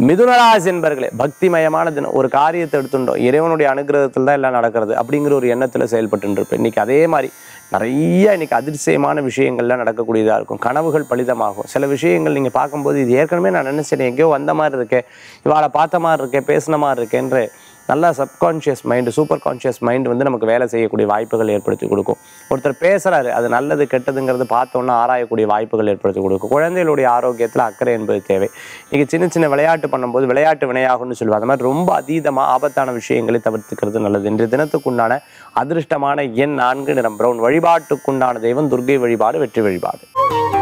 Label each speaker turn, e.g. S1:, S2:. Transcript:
S1: மிதுன ராசி என்பர்களே, பக்திமயமான தினம். ஒரு காரியத்தை எடுத்துட்டோம், இறைவனுடைய அனுகிரகத்தில் தான் எல்லாம் நடக்கிறது அப்படிங்கிற ஒரு எண்ணத்தில் செயல்பட்டு இருப்பேன். இன்னைக்கு அதே மாதிரி நிறைய இன்னைக்கு அதிர்ஷ்யமான விஷயங்கள்லாம் நடக்கக்கூடியதாக இருக்கும். கனவுகள் பலிதமாகும். சில விஷயங்கள் நீங்கள் பார்க்கும்போது இது ஏற்கனவே நான் நினைச்சேன், எங்கேயோ வந்த மாதிரி இருக்கேன், இவாளை பார்த்த மாதிரி இருக்கேன், பேசின மாதிரி இருக்கேன்ற நல்லா subconscious mind, super conscious mind வந்து நமக்கு வேலை செய்யக்கூடிய வாய்ப்புகள் ஏற்படுத்தி கொடுக்கும். ஒருத்தர் பேசுகிறாரு, அது நல்லது கெட்டதுங்கிறது பார்த்தோன்னா ஆராயக்கூடிய வாய்ப்புகள் ஏற்படுத்தி கொடுக்கும். குழந்தைகளுடைய ஆரோக்கியத்தில் அக்கறை என்பது தேவை. இங்கே சின்ன சின்ன விளையாட்டு பண்ணும்போது விளையாட்டு வினையாகும்னு சொல்லுவாங்க. அது மாதிரி ரொம்ப அதீதமாக ஆபத்தான விஷயங்களை தவிர்த்துக்கிறது நல்லது. இன்றைய தினத்துக்குண்டான அதிர்ஷ்டமான எண் 4, நிறம் பிரவுன். வழிபாட்டுக்குண்டான தெய்வம் துர்க்கை வழிபாடு, வெற்றி வழிபாடு.